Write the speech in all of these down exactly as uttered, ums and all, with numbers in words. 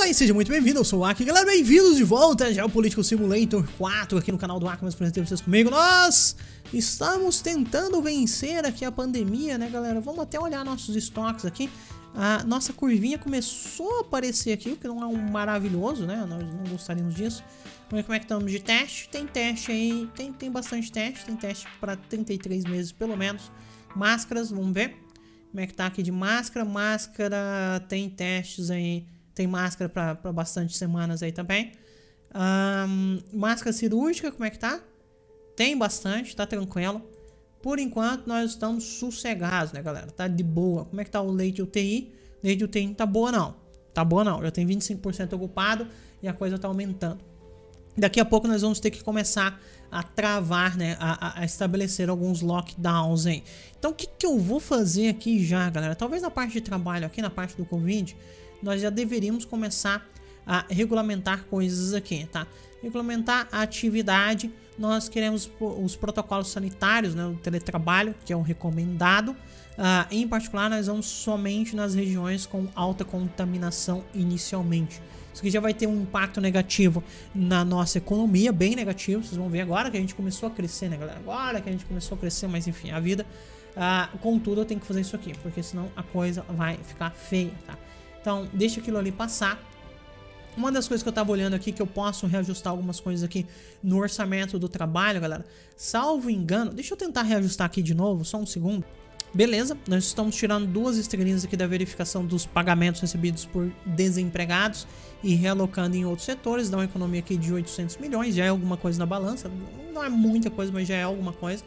Olá e seja muito bem-vindo, eu sou o Aki, galera, bem-vindos de volta a Geopolitical Simulator quatro aqui no canal do Aki, mas apresentei vocês comigo. Nós estamos tentando vencer aqui a pandemia, né, galera? Vamos até olhar nossos estoques aqui. A nossa curvinha começou a aparecer aqui, o que não é um maravilhoso, né? Nós não gostaríamos disso. Vamos ver como é que estamos de teste. Tem teste aí, tem, tem bastante teste, tem teste para trinta e três meses pelo menos. Máscaras, vamos ver como é que tá aqui de máscara. Máscara, tem testes aí. Tem máscara para bastante semanas aí também. Um, máscara cirúrgica, como é que tá? Tem bastante, tá tranquilo. Por enquanto nós estamos sossegados, né, galera? Tá de boa. Como é que tá o leite U T I? Leite U T I não tá boa não. Tá boa não. Já tem vinte e cinco por cento ocupado e a coisa tá aumentando. Daqui a pouco nós vamos ter que começar a travar, né? A, a estabelecer alguns lockdowns aí. Então o que, que eu vou fazer aqui já, galera? Talvez na parte de trabalho aqui, na parte do Covid, nós já deveríamos começar a regulamentar coisas aqui, tá? Regulamentar a atividade. Nós queremos os protocolos sanitários, né? O teletrabalho, que é o recomendado. Uh, em particular, nós vamos somente nas regiões com alta contaminação inicialmente. Isso aqui já vai ter um impacto negativo na nossa economia, bem negativo. Vocês vão ver agora que a gente começou a crescer, né, galera? Agora que a gente começou a crescer, mas enfim, a vida. Uh, contudo, eu tenho que fazer isso aqui, porque senão a coisa vai ficar feia, tá? Então, deixa aquilo ali passar. Uma das coisas que eu tava olhando aqui, que eu posso reajustar algumas coisas aqui no orçamento do trabalho, galera. Salvo engano, deixa eu tentar reajustar aqui de novo, só um segundo. Beleza, nós estamos tirando duas estrelinhas aqui da verificação dos pagamentos recebidos por desempregados e realocando em outros setores. Dá uma economia aqui de oitocentos milhões, já é alguma coisa na balança. Não é muita coisa, mas já é alguma coisa.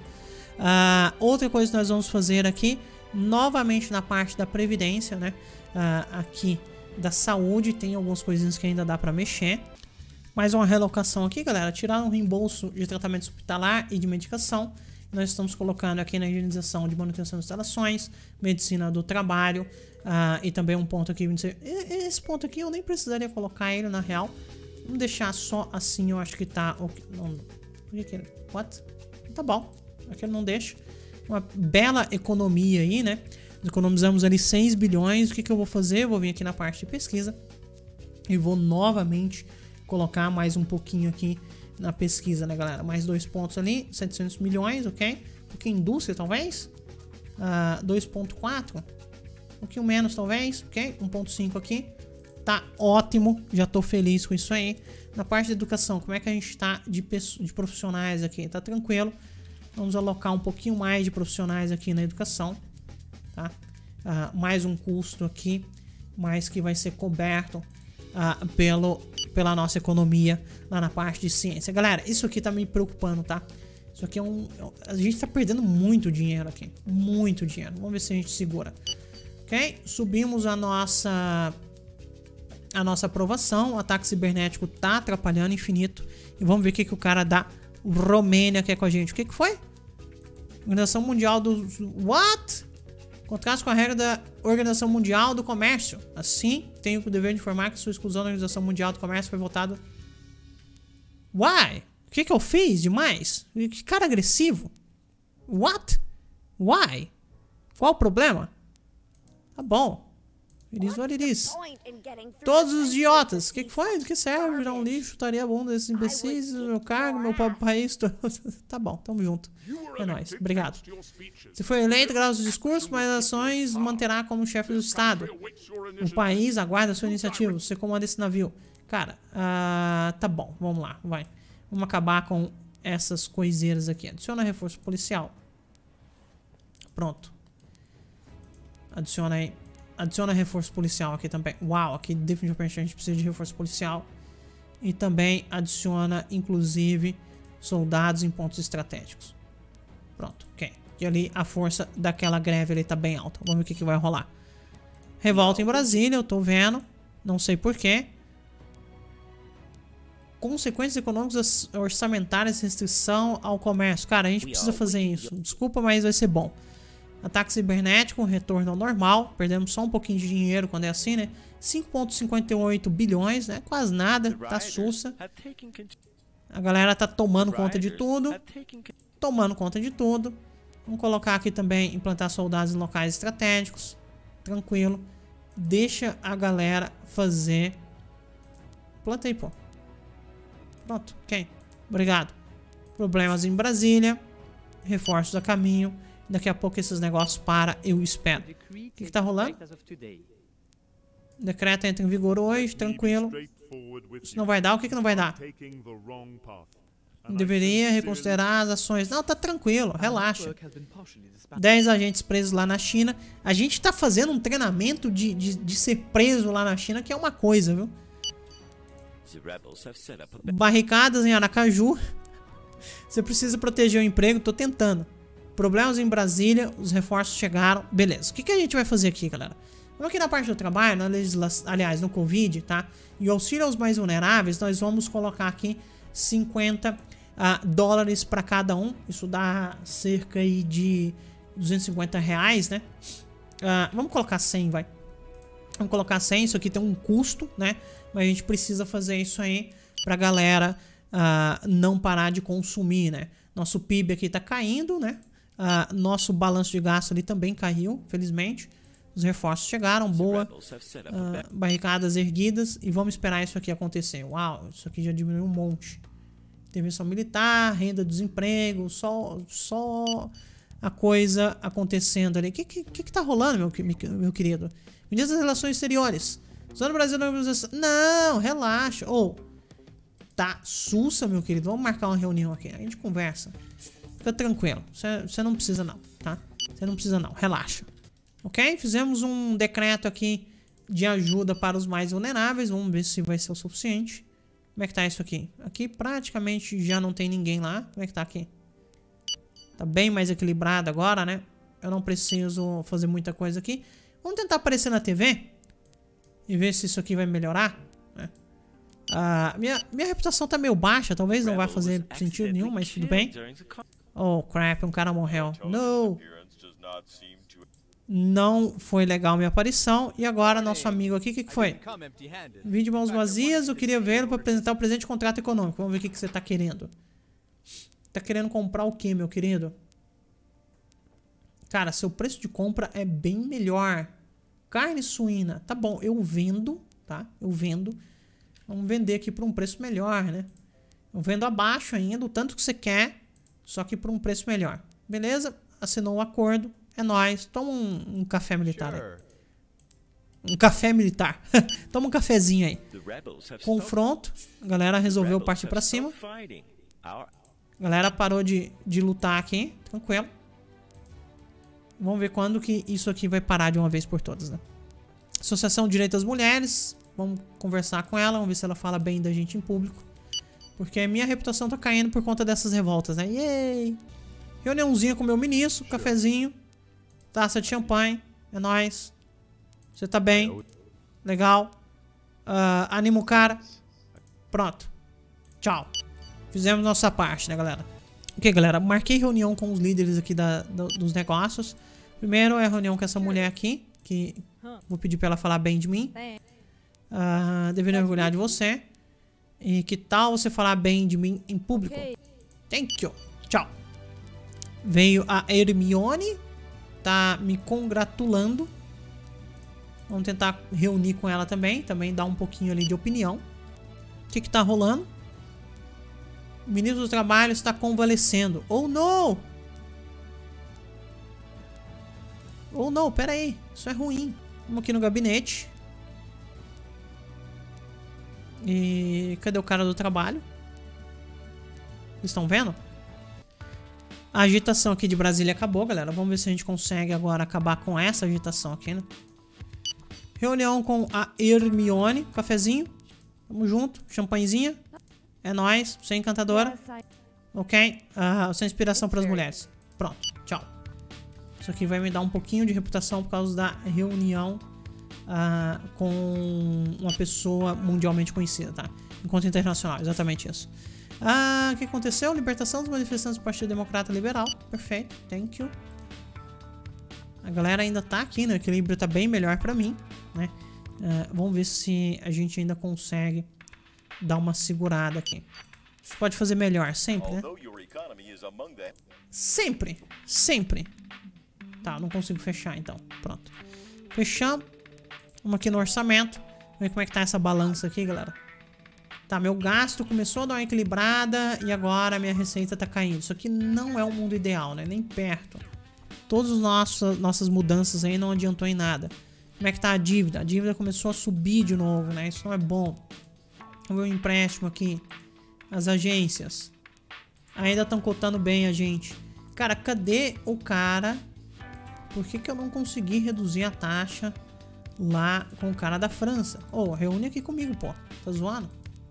Uh, outra coisa que nós vamos fazer aqui, novamente na parte da previdência, né? Uh, aqui da saúde, tem algumas coisinhas que ainda dá pra mexer. Mais uma relocação aqui, galera. Tirar um reembolso de tratamento hospitalar e de medicação. Nós estamos colocando aqui na higienização de manutenção de instalações, medicina do trabalho, uh, e também um ponto aqui. Esse ponto aqui eu nem precisaria colocar ele na real. Vamos deixar só assim, eu acho que tá. Não, por que que what? Tá bom, aqui ele não deixa. Uma bela economia aí, né? Economizamos ali seis bilhões. O que, que eu vou fazer? Eu vou vir aqui na parte de pesquisa e vou novamente colocar mais um pouquinho aqui na pesquisa, né, galera? Mais dois pontos ali, setecentos milhões, ok? Um pouquinho indústria, talvez. Uh, dois ponto quatro. Um pouquinho menos, talvez, ok? um ponto cinco aqui. Tá ótimo, já tô feliz com isso aí. Na parte de educação, como é que a gente tá de, de profissionais aqui? Tá tranquilo. Vamos alocar um pouquinho mais de profissionais aqui na educação. Tá? Uh, mais um custo aqui, mais que vai ser coberto uh, pelo, pela nossa economia lá na parte de ciência. Galera, isso aqui tá me preocupando, tá? Isso aqui é um... A gente tá perdendo muito dinheiro aqui. Muito dinheiro. Vamos ver se a gente segura. Ok? Subimos a nossa... A nossa aprovação. O ataque cibernético tá atrapalhando infinito. E vamos ver o que, que o cara da Romênia quer com a gente. O que que foi? Organização Mundial do... What? Contraste com a regra da Organização Mundial do Comércio. Assim, tenho o dever de informar que sua exclusão da Organização Mundial do Comércio foi votada. Why? O que que eu fiz demais? Que cara agressivo. What? Why? Qual o problema? Tá bom. It is what it is. Todos os idiotas. O que que foi? Do que serve virar um lixo? Chutaria a bunda desses imbecis, meu cargo, meu pobre país. Tá bom, tamo junto. É nóis. Obrigado. Se foi eleito, graças ao discurso, mas ações manterá como chefe do Estado. O país aguarda a sua iniciativa. Você comanda esse navio. Cara, uh, tá bom. Vamos lá. Vai. Vamos acabar com essas coiseiras aqui. Adiciona reforço policial. Pronto. Adiciona aí. Adiciona reforço policial aqui também. Uau, aqui definitivamente a gente precisa de reforço policial. E também adiciona, inclusive, soldados em pontos estratégicos. Pronto, ok. E ali a força daquela greve ali tá bem alta. Vamos ver o que, que vai rolar. Revolta em Brasília, eu tô vendo. Não sei porquê. Consequências econômicas orçamentárias, restrição ao comércio. Cara, a gente precisa fazer isso. Desculpa, mas vai ser bom. Ataque cibernético, retorno ao normal. Perdemos só um pouquinho de dinheiro quando é assim, né? cinco vírgula cinquenta e oito bilhões, né? Quase nada, tá sussa. A galera tá tomando conta de tudo. Tomando conta de tudo. Vamos colocar aqui também, implantar soldados em locais estratégicos. Tranquilo. Deixa a galera fazer Planta aí, pô. Pronto, ok. Obrigado. Problemas em Brasília. Reforços a caminho. Daqui a pouco esses negócios param, eu espero. O que que tá rolando? Decreto entra em vigor hoje, tranquilo. Isso não vai dar? O que que não vai dar? Deveria reconsiderar as ações. Não, tá tranquilo, relaxa. dez agentes presos lá na China. A gente tá fazendo um treinamento de, de, de ser preso lá na China, que é uma coisa, viu? Barricadas em Aracaju. Você precisa proteger o emprego, tô tentando. Problemas em Brasília, os reforços chegaram. Beleza, o que, que a gente vai fazer aqui, galera? Vamos aqui na parte do trabalho, na legislação, aliás, no Covid, tá? E o auxílio aos mais vulneráveis, nós vamos colocar aqui cinquenta uh, dólares para cada um. Isso dá cerca aí de duzentos e cinquenta reais, né? Uh, vamos colocar cem, vai. Vamos colocar cem, isso aqui tem um custo, né? Mas a gente precisa fazer isso aí pra galera uh, não parar de consumir, né? Nosso P I B aqui tá caindo, né? Uh, nosso balanço de gasto ali também caiu, felizmente. Os reforços chegaram, boa. Uh, barricadas erguidas. E vamos esperar isso aqui acontecer. Uau, isso aqui já diminuiu um monte. Intervenção militar, renda do desemprego. Só, só a coisa acontecendo ali. O que, que, que tá rolando, meu, meu querido? Ministro das Relações Exteriores. Zona Brasil não... Não, relaxa. Ou, oh, tá sussa, meu querido. Vamos marcar uma reunião aqui. A gente conversa. Fica tranquilo. Você não precisa não, tá? Você não precisa não. Relaxa. Ok? Fizemos um decreto aqui de ajuda para os mais vulneráveis. Vamos ver se vai ser o suficiente. Como é que tá isso aqui? Aqui praticamente já não tem ninguém lá. Como é que tá aqui? Tá bem mais equilibrado agora, né? Eu não preciso fazer muita coisa aqui. Vamos tentar aparecer na T V. E ver se isso aqui vai melhorar. Né? Ah, minha, minha reputação tá meio baixa. Talvez não vai fazer sentido nenhum, mas tudo bem. Oh, crap. Um cara morreu. Não. Não foi legal minha aparição. E agora nosso amigo aqui, o que, que foi? Vim de mãos vazias, eu queria vê-lo para apresentar o presente contrato econômico. Vamos ver o que, que você tá querendo. Tá querendo comprar o que, meu querido? Cara, seu preço de compra é bem melhor. Carne suína, tá bom, eu vendo, tá? Eu vendo. Vamos vender aqui por um preço melhor, né? Eu vendo abaixo ainda, o tanto que você quer, só que por um preço melhor. Beleza? Assinou o acordo. É nóis. Toma um, um café militar aí. Um café militar. Toma um cafezinho aí. Confronto. A galera resolveu partir pra cima. A galera parou de, de lutar aqui. Tranquilo. Vamos ver quando que isso aqui vai parar de uma vez por todas, né? Associação de Direito das Mulheres. Vamos conversar com ela. Vamos ver se ela fala bem da gente em público. Porque a minha reputação tá caindo por conta dessas revoltas, né? Yay! Reuniãozinha com o meu ministro. Cafezinho. Taça de champanhe. É nóis. Você tá bem. Legal. Uh, anima o cara. Pronto. Tchau. Fizemos nossa parte, né, galera? Ok, galera. Marquei reunião com os líderes aqui da, da, dos negócios. Primeiro é a reunião com essa mulher aqui. Que vou pedir pra ela falar bem de mim. Uh, deveria orgulhar de você. E que tal você falar bem de mim em público? Thank you. Tchau. Veio a Hermione. Tá me congratulando. Vamos tentar reunir com ela também. Também dar um pouquinho ali de opinião. O que que tá rolando? O ministro do Trabalho está convalescendo. Oh, não! Oh, não, pera aí. Isso é ruim. Vamos aqui no gabinete. E cadê o cara do trabalho? Vocês estão vendo? A agitação aqui de Brasília acabou, galera. Vamos ver se a gente consegue agora acabar com essa agitação aqui, né? Reunião com a Hermione. Cafezinho. Tamo junto. Champanhezinha. É nóis. Você é encantadora. Ok. Uh, você é inspiração para as mulheres. Pronto. Tchau. Isso aqui vai me dar um pouquinho de reputação por causa da reunião uh, com uma pessoa mundialmente conhecida, tá? Encontro internacional. Exatamente isso. Ah, o que aconteceu? Libertação dos manifestantes do Partido Democrata Liberal. Perfeito, thank you. A galera ainda tá aqui, né? O equilíbrio tá bem melhor pra mim, né? Uh, vamos ver se a gente ainda consegue dar uma segurada aqui. Pode fazer melhor, sempre, né? Sempre, sempre. Tá, não consigo fechar então. Pronto. Fechamos. Vamos aqui no orçamento. Ver como é que tá essa balança aqui, galera. Tá, meu gasto começou a dar uma equilibrada e agora minha receita tá caindo. Isso aqui não é o mundo ideal, né? Nem perto. Todas as nossas, nossas mudanças aí não adiantou em nada. Como é que tá a dívida? A dívida começou a subir de novo, né? Isso não é bom. O meu empréstimo aqui. As agências. Ainda estão cotando bem a gente. Cara, cadê o cara? Por que que eu não consegui reduzir a taxa lá com o cara da França? Ô, oh, reúne aqui comigo, pô. Tá zoando?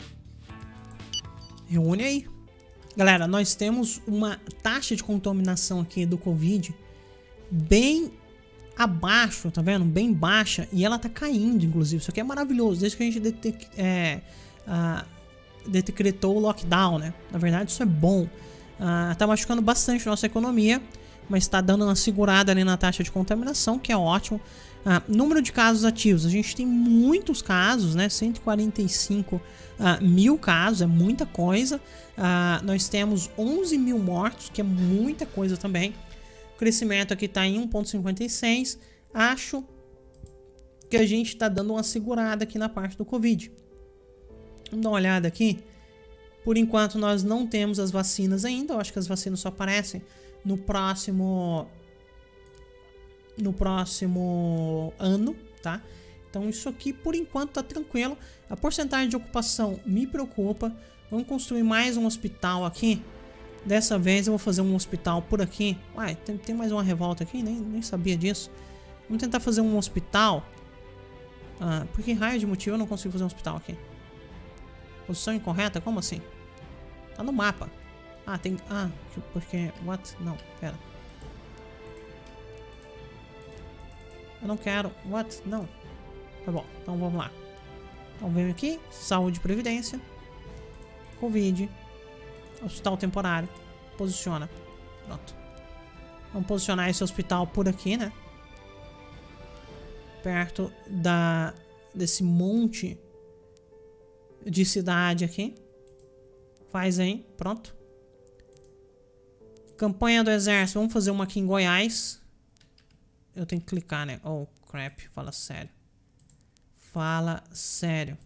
Reúne aí. Galera, nós temos uma taxa de contaminação aqui do Covid bem abaixo, tá vendo? Bem baixa. E ela tá caindo, inclusive. Isso aqui é maravilhoso. Desde que a gente detec é, uh, decretou o lockdown, né? Na verdade, isso é bom. Uh, tá machucando bastante a nossa economia, mas tá dando uma segurada ali na taxa de contaminação, que é ótimo. Uh, número de casos ativos. A gente tem muitos casos, né? cento e quarenta e cinco uh, mil casos, é muita coisa. Uh, nós temos onze mil mortos, que é muita coisa também. O crescimento aqui está em um vírgula cinquenta e seis. Acho que a gente está dando uma segurada aqui na parte do Covid. Vamos dar uma olhada aqui. Por enquanto nós não temos as vacinas ainda. Eu acho que as vacinas só aparecem no próximo no próximo ano, tá? Então isso aqui por enquanto tá tranquilo. A porcentagem de ocupação me preocupa. Vamos construir mais um hospital aqui. Dessa vez eu vou fazer um hospital por aqui. Uai, tem, tem mais uma revolta aqui? Nem, nem sabia disso. Vamos tentar fazer um hospital. Ah, por que raio de motivo eu não consigo fazer um hospital aqui? Posição incorreta? Como assim? Tá no mapa. Ah, tem... Ah, porque... What? Não, pera. Eu não quero... What? Não. Tá bom, então vamos lá. Então vem aqui. Saúde e Previdência. Covid. Hospital temporário. Posiciona. Pronto. Vamos posicionar esse hospital por aqui, né? Perto da, desse monte de cidade aqui. Faz aí. Pronto. Campanha do Exército. Vamos fazer uma aqui em Goiás. Eu tenho que clicar, né? Oh, crap. Fala sério. Fala sério.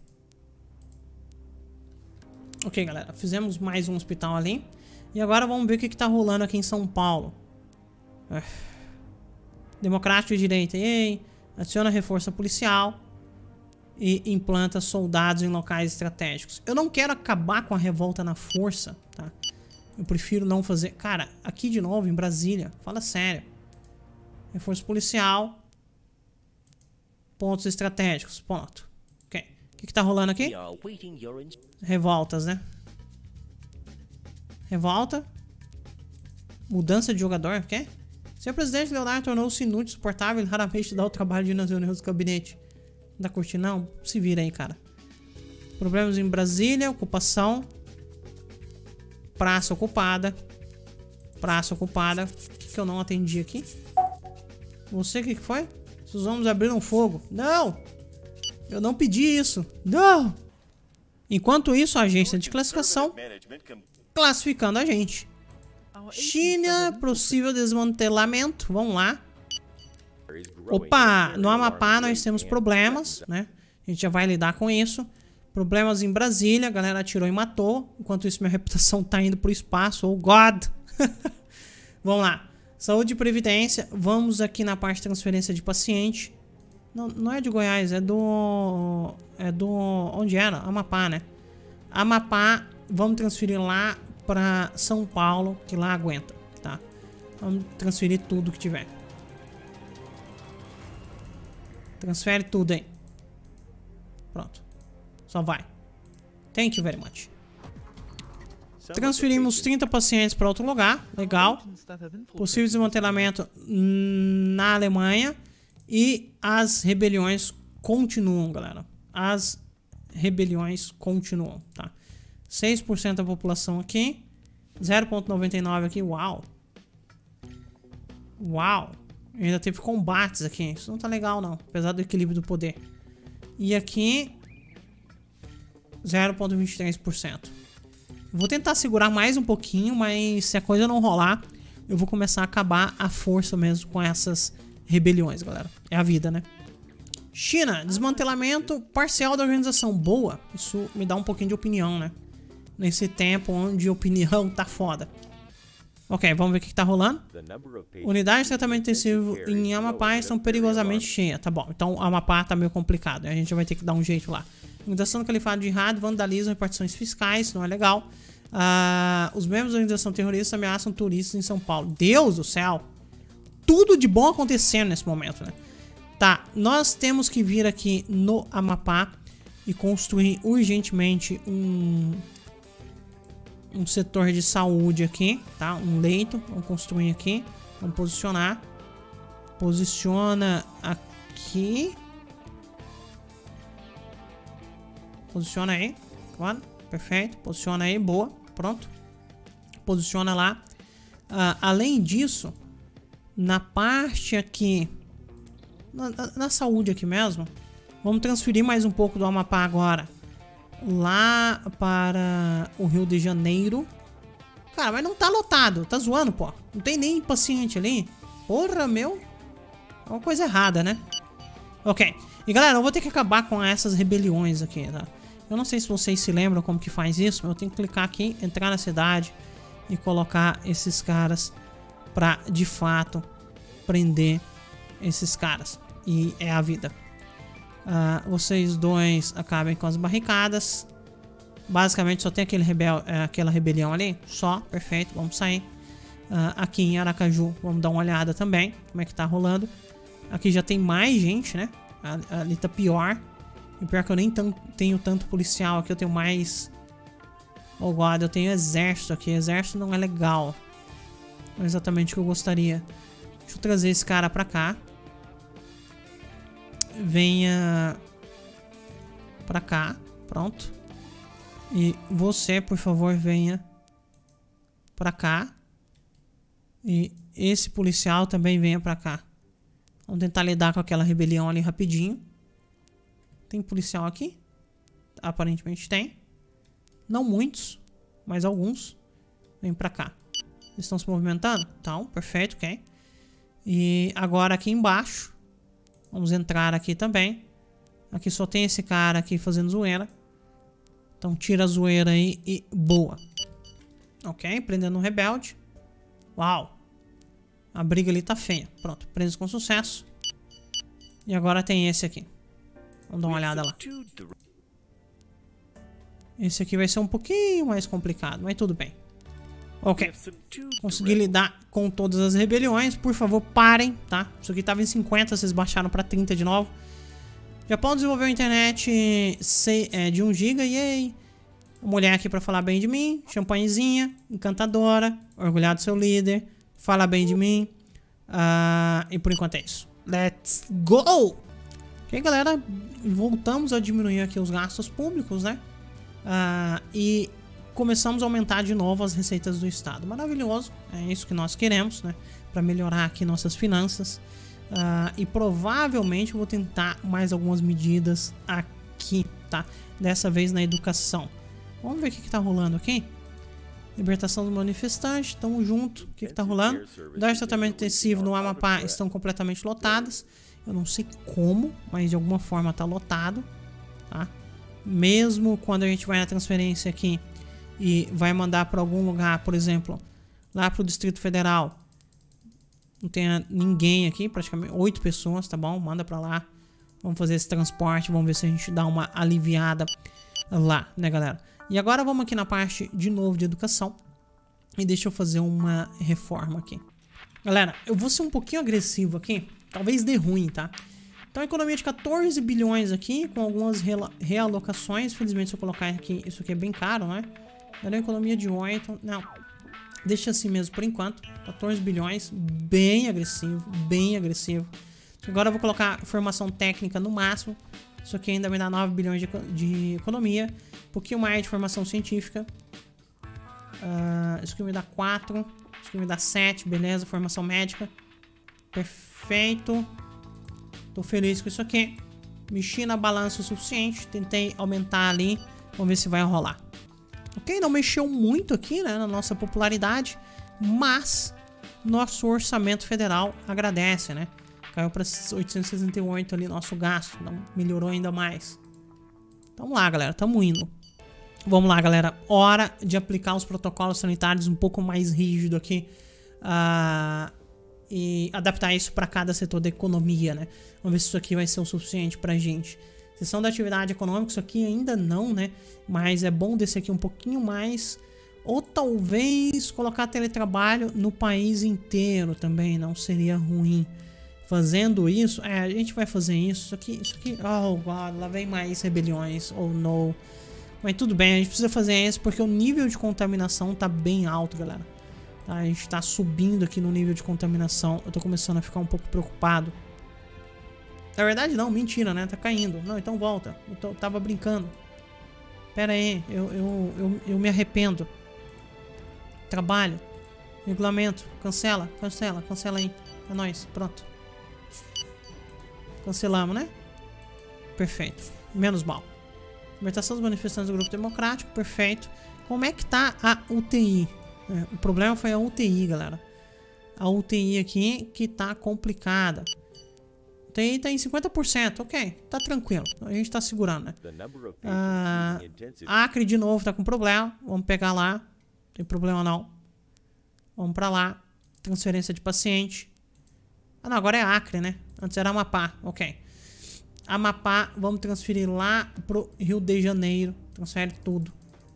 Ok, galera, fizemos mais um hospital ali. E agora vamos ver o que está rolando aqui em São Paulo. Uh, Democrático de direita. Ei, adiciona reforço policial. E implanta soldados em locais estratégicos. Eu não quero acabar com a revolta na força, tá? Eu prefiro não fazer... Cara, aqui de novo, em Brasília. Fala sério. Reforço policial. Pontos estratégicos. Ponto. Ok. O que, que tá rolando aqui? Revoltas, né? Revolta. Mudança de jogador, ok? Senhor presidente, Leonardo tornou-se inútil, insuportável e raramente dá o trabalho de ir nas reuniões do gabinete. Não tá curtindo, não? Se vira aí, cara. Problemas em Brasília, ocupação. Praça ocupada. Praça ocupada. O que, que eu não atendi aqui? Você, o que, que foi? Os homens abriram fogo. Não! Eu não pedi isso. Não! Enquanto isso, a agência de classificação classificando a gente. China, possível desmantelamento. Vamos lá. Opa, no Amapá nós temos problemas, né? A gente já vai lidar com isso. Problemas em Brasília, a galera atirou e matou. Enquanto isso, minha reputação tá indo pro espaço. Oh, God! Vamos lá. Saúde e Previdência. Vamos aqui na parte de transferência de paciente. Não, não é de Goiás, é do... É do... Onde era? Amapá, né? Amapá, vamos transferir lá pra São Paulo, que lá aguenta, tá? Vamos transferir tudo que tiver. Transfere tudo aí. Pronto. Só vai. Thank you very much. Transferimos trinta pacientes para outro lugar. Legal. Possível desmantelamento na Alemanha. E as rebeliões continuam, galera. As rebeliões continuam, tá? seis por cento da população aqui. zero vírgula noventa e nove aqui. Uau. Uau. Ainda teve combates aqui. Isso não tá legal, não. Apesar do equilíbrio do poder. E aqui... zero vírgula vinte e três por cento. Vou tentar segurar mais um pouquinho, mas se a coisa não rolar, eu vou começar a acabar a força mesmo com essas rebeliões, galera. É a vida, né? China, desmantelamento parcial da organização. Boa. Isso me dá um pouquinho de opinião, né? Nesse tempo onde opinião tá foda. Ok, vamos ver o que, que tá rolando. Unidades de tratamento intensivo em Amapá estão perigosamente cheias. Tá bom, então Amapá tá meio complicado. A gente vai ter que dar um jeito lá. Organização do Califado de Jihad, vandalismo, repartições fiscais, não é legal. Uh, os membros da organização terrorista ameaçam turistas em São Paulo. Deus do céu! Tudo de bom acontecendo nesse momento, né? Tá, nós temos que vir aqui no Amapá e construir urgentemente um... um setor de saúde aqui, tá? Um leito, vamos construir aqui, vamos posicionar. Posiciona aqui. Posiciona aí, claro, perfeito. Posiciona aí, boa, pronto. Posiciona lá. Uh, além disso, na parte aqui, na, na, na saúde aqui mesmo, vamos transferir mais um pouco do Amapá agora lá para o Rio de Janeiro. Cara, mas não tá lotado. Tá zoando, pô. Não tem nem paciente ali. Porra, meu. É uma coisa errada, né? Ok. E galera, eu vou ter que acabar com essas rebeliões aqui, tá? Eu não sei se vocês se lembram como que faz isso, mas eu tenho que clicar aqui, entrar na cidade e colocar esses caras pra, de fato, prender esses caras. E é a vida. Uh, vocês dois acabem com as barricadas. Basicamente só tem aquele rebel, é, aquela rebelião ali. Só, perfeito, vamos sair. Uh, aqui em Aracaju, vamos dar uma olhada também. Como é que tá rolando. Aqui já tem mais gente, né? Ali tá pior. E pior que eu nem tenho tanto policial. Aqui eu tenho mais... Oh God, eu tenho exército aqui. Exército não é legal. Não é exatamente o que eu gostaria. Deixa eu trazer esse cara pra cá. Venha pra cá, pronto. E você, por favor, venha pra cá. E esse policial também venha pra cá. Vamos tentar lidar com aquela rebelião ali rapidinho. Tem policial aqui? Aparentemente tem. Não muitos, mas alguns. Vem pra cá. Eles estão se movimentando? Então, perfeito, ok. E agora aqui embaixo vamos entrar aqui também. Aqui só tem esse cara aqui fazendo zoeira. Então tira a zoeira aí e boa. Ok, prendendo um rebelde. Uau. A briga ali tá feia. Pronto, preso com sucesso. E agora tem esse aqui. Vamos dar uma olhada lá. Esse aqui vai ser um pouquinho mais complicado, mas tudo bem. Ok, consegui lidar com todas as rebeliões. Por favor, parem, tá? Isso aqui tava em cinquenta, vocês baixaram pra trinta de novo. Japão desenvolveu a internet de um giga, yay. Uma mulher aqui pra falar bem de mim. Champanhezinha, encantadora. Orgulhado do seu líder. Fala bem de mim. uh, E por enquanto é isso. Let's go! Ok, galera, voltamos a diminuir aqui os gastos públicos, né? Uh, e começamos a aumentar de novo as receitas do Estado. Maravilhoso, é isso que nós queremos, né? Para melhorar aqui nossas finanças. Uh, e provavelmente eu vou tentar mais algumas medidas aqui, tá? Dessa vez na educação. Vamos ver o que, que tá rolando aqui. Libertação do manifestante, tamo junto. O que, que tá rolando? Unidades de tratamento intensivo no Amapá estão completamente lotadas. Eu não sei como, mas de alguma forma tá lotado, tá? Mesmo quando a gente vai na transferência aqui e vai mandar para algum lugar, por exemplo, lá pro Distrito Federal, não tem ninguém aqui, praticamente oito pessoas, tá bom? Manda para lá. Vamos fazer esse transporte, vamos ver se a gente dá uma aliviada lá, né, galera? E agora vamos aqui na parte de novo de educação. E deixa eu fazer uma reforma aqui. Galera, eu vou ser um pouquinho agressivo aqui. Talvez dê ruim, tá? Então, economia de quatorze bilhões aqui, com algumas realocações. Felizmente, se eu colocar aqui, isso aqui é bem caro, né? Daria uma economia de oito. Não, deixa assim mesmo por enquanto. quatorze bilhões, bem agressivo, bem agressivo. Agora eu vou colocar formação técnica no máximo. Isso aqui ainda me dá nove bilhões de, de economia. Um pouquinho mais de formação científica. Uh, isso aqui me dá quatro. Isso aqui me dá sete, beleza. Formação médica. Perfeito. Tô feliz com isso aqui. Mexi na balança o suficiente. Tentei aumentar ali. Vamos ver se vai rolar. Ok, não mexeu muito aqui, né, na nossa popularidade. Mas nosso orçamento federal agradece, né? Caiu pra oitocentos e sessenta e oito ali nosso gasto. Não melhorou ainda mais. Tamo lá, galera. Tamo indo. Vamos lá, galera. Hora de aplicar os protocolos sanitários um pouco mais rígido aqui. Uh, e adaptar isso para cada setor da economia, né? Vamos ver se isso aqui vai ser o suficiente pra gente. Seção da atividade econômica, isso aqui ainda não, né? Mas é bom descer aqui um pouquinho mais. Ou talvez colocar teletrabalho no país inteiro também, não seria ruim. Fazendo isso, é, a gente vai fazer isso. Isso aqui, isso aqui, oh god, lá vem mais rebeliões, oh no. Mas tudo bem, a gente precisa fazer isso porque o nível de contaminação tá bem alto, galera. Tá, a gente tá subindo aqui no nível de contaminação. Eu tô começando a ficar um pouco preocupado. Na verdade não, mentira, né? Tá caindo. Não, então volta. Eu tô, tava brincando. Pera aí, eu, eu, eu, eu me arrependo. Trabalho. Regulamento. Cancela, cancela, cancela aí. É nóis, pronto. Cancelamos, né? Perfeito. Menos mal. Libertação dos manifestantes do grupo democrático. Perfeito. Como é que tá a U T I? É, o problema foi a U T I, galera. A U T I aqui que tá complicada. A U T I tá em cinquenta por cento. Ok, tá tranquilo. A gente tá segurando, né? Ah, Acre de novo tá com problema. Vamos pegar lá. Não tem problema não. Vamos pra lá. Transferência de paciente. Ah, não, agora é Acre, né? Antes era Amapá, ok. Amapá, vamos transferir lá pro Rio de Janeiro. Transfere tudo.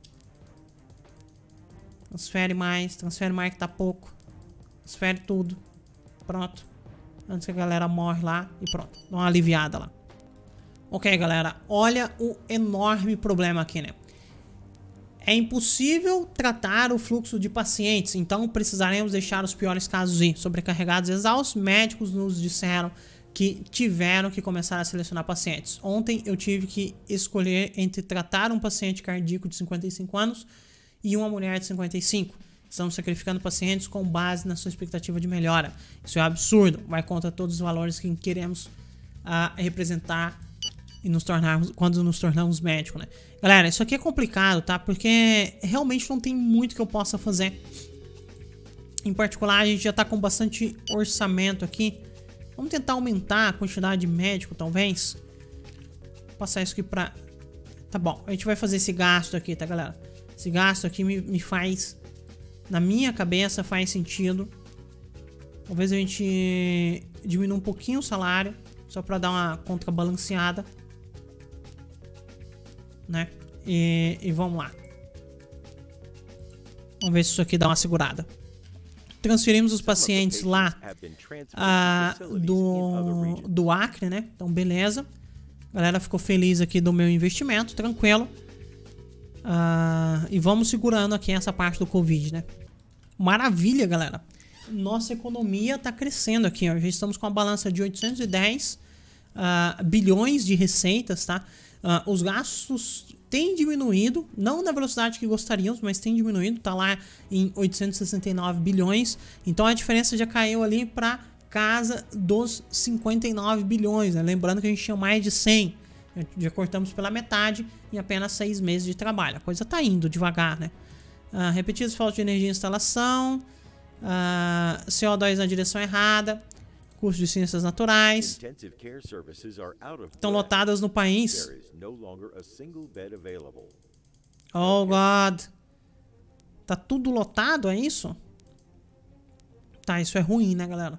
Transfere mais, transfere mais que tá pouco. Transfere tudo. Pronto. Antes que a galera morre lá e pronto. Dá uma aliviada lá. Ok, galera. Olha o enorme problema aqui, né? É impossível tratar o fluxo de pacientes, então precisaremos deixar os piores casos ir. Sobrecarregados e exaustos, médicos nos disseram que tiveram que começar a selecionar pacientes. Ontem eu tive que escolher entre tratar um paciente cardíaco de cinquenta e cinco anos e uma mulher de cinquenta e cinco. Estamos sacrificando pacientes com base na sua expectativa de melhora. Isso é absurdo, vai contra todos os valores que queremos uh, representar e nos tornarmos, quando nos tornamos médicos, né? Galera, isso aqui é complicado, tá? Porque realmente não tem muito que eu possa fazer. Em particular, a gente já tá com bastante orçamento aqui. Vamos tentar aumentar a quantidade de médico, talvez. Vou passar isso aqui pra... Tá bom, a gente vai fazer esse gasto aqui, tá, galera? Esse gasto aqui me, me faz... Na minha cabeça faz sentido. Talvez a gente diminua um pouquinho o salário, só pra dar uma contrabalanceada. Né? E, e vamos lá. Vamos ver se isso aqui dá uma segurada. Transferimos os pacientes lá uh, do, do Acre, né? Então, beleza. A galera ficou feliz aqui do meu investimento, tranquilo. Uh, e vamos segurando aqui essa parte do Covid, né? Maravilha, galera. Nossa economia tá crescendo aqui, ó. Já estamos com uma balança de oitocentos e dez uh, bilhões de receitas, tá? Uh, os gastos têm diminuído, não na velocidade que gostaríamos, mas tem diminuído, tá lá em oitocentos e sessenta e nove bilhões. Então a diferença já caiu ali para casa dos cinquenta e nove bilhões, né? Lembrando que a gente tinha mais de cem, já cortamos pela metade em apenas seis meses de trabalho. A coisa tá indo devagar, né? Uh, repetidas faltas de energia em instalação, uh, C O dois na direção errada, curso de ciências naturais estão lotadas no país. Oh God, tá tudo lotado, é isso? Tá, isso é ruim, né, galera?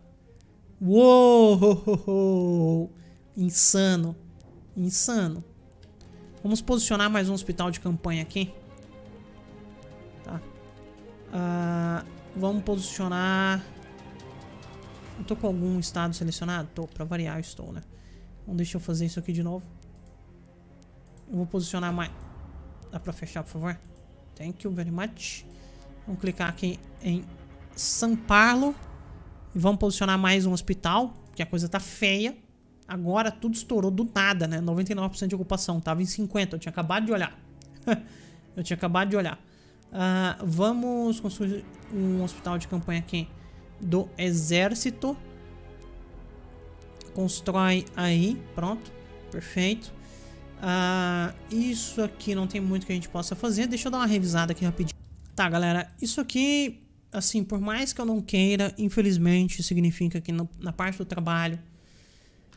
Uou, insano, insano. Vamos posicionar mais um hospital de campanha aqui. Tá. Uh, vamos posicionar... Eu tô com algum estado selecionado? Tô, pra variar eu estou, né? Então deixa eu fazer isso aqui de novo. Eu vou posicionar mais... Dá pra fechar, por favor? Thank you very much. Vamos clicar aqui em São Paulo. E vamos posicionar mais um hospital, que a coisa tá feia. Agora tudo estourou do nada, né? noventa e nove por cento de ocupação. Tava em cinquenta por cento, eu tinha acabado de olhar. Eu tinha acabado de olhar. Uh, vamos construir um hospital de campanha aqui do exército. Constrói aí, pronto, perfeito. Uh, isso aqui não tem muito que a gente possa fazer. Deixa eu dar uma revisada aqui rapidinho. Tá, galera, isso aqui, assim, por mais que eu não queira, infelizmente significa que no, na parte do trabalho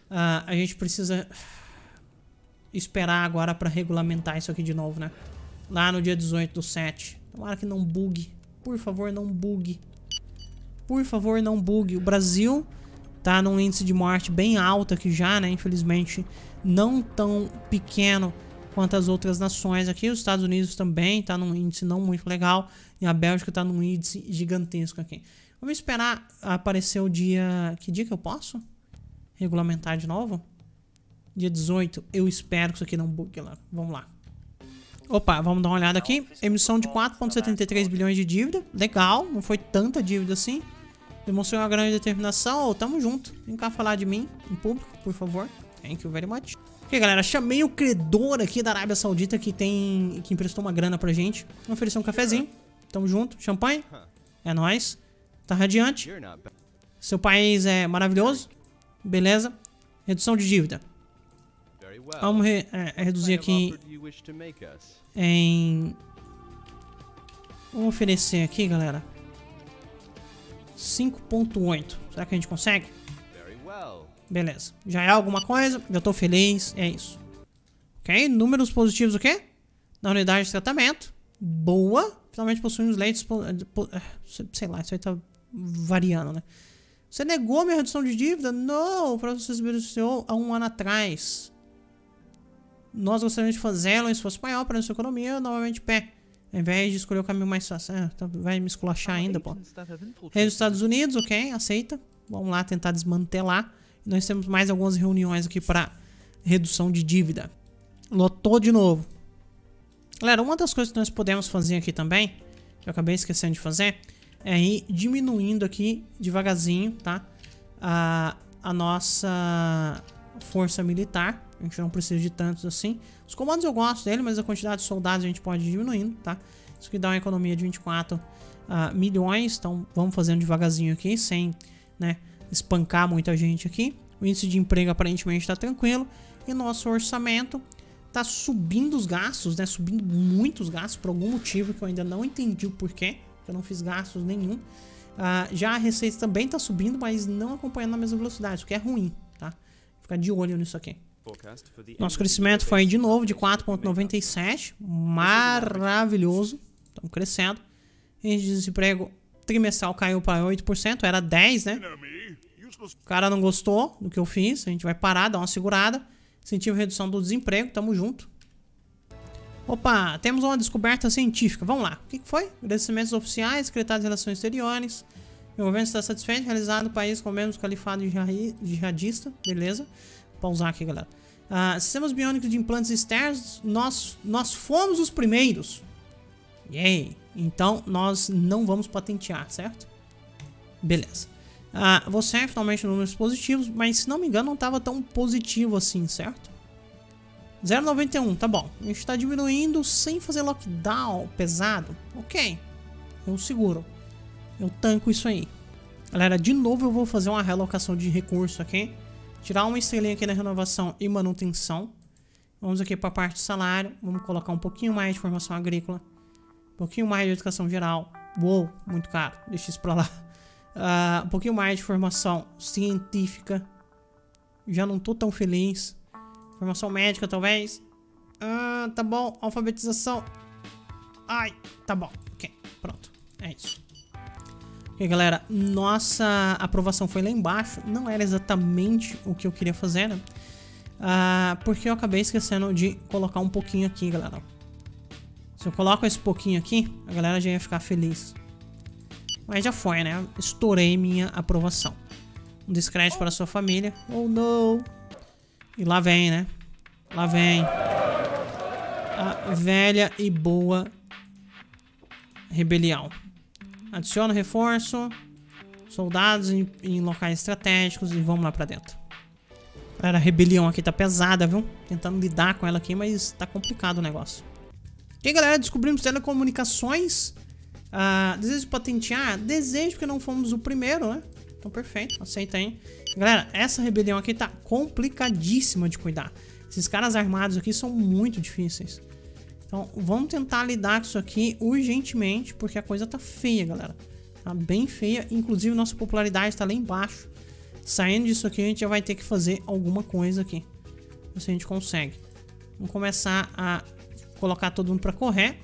Uh, a gente precisa esperar agora pra regulamentar isso aqui de novo, né? Lá no dia dezoito do sete. Tomara que não bugue. Por favor, não bugue. Por favor, não bugue. O Brasil tá num índice de morte bem alto aqui já, né? Infelizmente, não tão pequeno quanto as outras nações aqui. Os Estados Unidos também tá num índice não muito legal. E a Bélgica tá num índice gigantesco aqui. Vamos esperar aparecer o dia... Que dia que eu posso regulamentar de novo? Dia dezoito. Eu espero que isso aqui não bugue lá. Vamos lá. Opa, vamos dar uma olhada aqui. Emissão de quatro vírgula setenta e três bilhões de dívida. Legal, não foi tanta dívida assim. Demonstrou uma grande determinação. Oh, tamo junto. Vem cá falar de mim em público, por favor. Thank you very much. Ok, galera, chamei o credor aqui da Arábia Saudita que tem, que emprestou uma grana pra gente. Vamos oferecer um cafezinho. Tamo junto. Champanhe. É nóis. Tá radiante. Seu país é maravilhoso. Beleza. Redução de dívida. Vamos re, é, reduzir aqui em... Vamos oferecer aqui, galera. cinco ponto oito. Será que a gente consegue? Beleza. Já é alguma coisa. Já tô feliz. É isso. Ok. Números positivos o quê? Na unidade de tratamento. Boa. Finalmente possuímos leitos... Sei lá, isso aí tá variando, né? Você negou minha redução de dívida? Não. Para você se beneficiou há um ano atrás. Nós gostaríamos de fazê-lo em esforço maior para a nossa economia novamente pé. Ao invés de escolher o caminho mais fácil. É, vai me esculachar ainda, pô. Rei dos Estados Unidos, ok, aceita. Vamos lá tentar desmantelar. Nós temos mais algumas reuniões aqui para redução de dívida. Lotou de novo. Galera, uma das coisas que nós podemos fazer aqui também, que eu acabei esquecendo de fazer, é ir diminuindo aqui devagarzinho, tá? A, a nossa força militar. A gente não precisa de tantos assim. Os comandos eu gosto dele, mas a quantidade de soldados a gente pode ir diminuindo, tá? Isso aqui dá uma economia de vinte e quatro uh, milhões. Então vamos fazendo devagarzinho aqui, sem, né, espancar muita gente aqui. O índice de emprego aparentemente está tranquilo. E nosso orçamento está subindo os gastos, né? Subindo muitos gastos por algum motivo que eu ainda não entendi o porquê. Eu não fiz gastos nenhum. Uh, já a receita também está subindo, mas não acompanhando na mesma velocidade, o que é ruim, tá? Ficar de olho nisso aqui. Nosso crescimento foi de novo de quatro vírgula noventa e sete. Maravilhoso. Estamos crescendo. Índice de desemprego trimestral caiu para oito por cento. Era dez por cento, né? O cara não gostou do que eu fiz. A gente vai parar, dar uma segurada. Incentivo redução do desemprego. Tamo junto. Opa, temos uma descoberta científica. Vamos lá. O que foi? Agradecimentos oficiais, secretário de Relações Exteriores. O governo está satisfeito. Realizado no país com menos califado jihadista. Beleza. Pausar aqui, galera. Uh, sistemas biônicos de implantes externos, nós, nós fomos os primeiros. Yay! Então, nós não vamos patentear, certo? Beleza. Uh, você é finalmente números positivos, mas se não me engano não estava tão positivo assim, certo? zero vírgula noventa e um, tá bom. A gente está diminuindo sem fazer lockdown pesado. Ok. Eu seguro. Eu tanco isso aí. Galera, de novo eu vou fazer uma realocação de recurso aqui. Tirar uma estrelinha aqui na renovação e manutenção. Vamos aqui para a parte de salário. Vamos colocar um pouquinho mais de formação agrícola. Um pouquinho mais de educação geral. Uou, muito caro. Deixa isso para lá. Uh, um pouquinho mais de formação científica. Já não tô tão feliz. Formação médica, talvez. Ah, tá bom. Alfabetização. Ai, tá bom. Ok, pronto. É isso. Ok, galera, nossa aprovação foi lá embaixo. Não era exatamente o que eu queria fazer, né? Ah, porque eu acabei esquecendo de colocar um pouquinho aqui, galera. Se eu coloco esse pouquinho aqui, a galera já ia ficar feliz. Mas já foi, né? Estourei minha aprovação. Um descrédito para a sua família. Oh, não! E lá vem, né? Lá vem a velha e boa rebelião. Adiciona reforço, soldados em, em locais estratégicos e vamos lá pra dentro. Galera, a rebelião aqui tá pesada, viu? Tentando lidar com ela aqui, mas tá complicado o negócio. E aí, galera, descobrimos telecomunicações. Ah, desejo patentear? Desejo, porque não fomos o primeiro, né? Então, perfeito, aceita aí. Galera, essa rebelião aqui tá complicadíssima de cuidar. Esses caras armados aqui são muito difíceis. Então, vamos tentar lidar com isso aqui urgentemente, porque a coisa tá feia, galera. Tá bem feia. Inclusive, nossa popularidade tá lá embaixo. Saindo disso aqui, a gente já vai ter que fazer alguma coisa aqui. Ver se a gente consegue. Vamos começar a colocar todo mundo pra correr.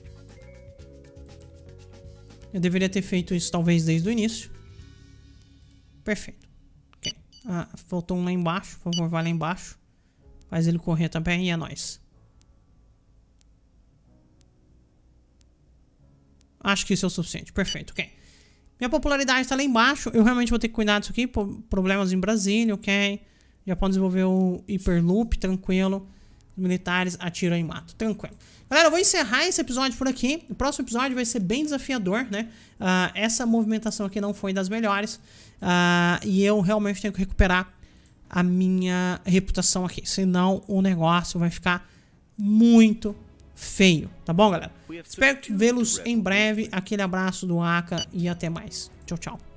Eu deveria ter feito isso talvez desde o início. Perfeito. Okay. Ah, faltou um lá embaixo. Por favor, vai lá embaixo. Faz ele correr também e é nóis. Acho que isso é o suficiente. Perfeito, ok. Minha popularidade tá lá embaixo. Eu realmente vou ter que cuidar disso aqui. Problemas em Brasília, ok. Já pode desenvolver o Hyperloop, tranquilo. Os militares atiram e matam, tranquilo. Galera, eu vou encerrar esse episódio por aqui. O próximo episódio vai ser bem desafiador, né? Uh, essa movimentação aqui não foi das melhores. Uh, e eu realmente tenho que recuperar a minha reputação aqui. Senão o negócio vai ficar muito feio. Tá bom, galera? Espero vê-los em breve. Aquele abraço do Aka e até mais. Tchau, tchau.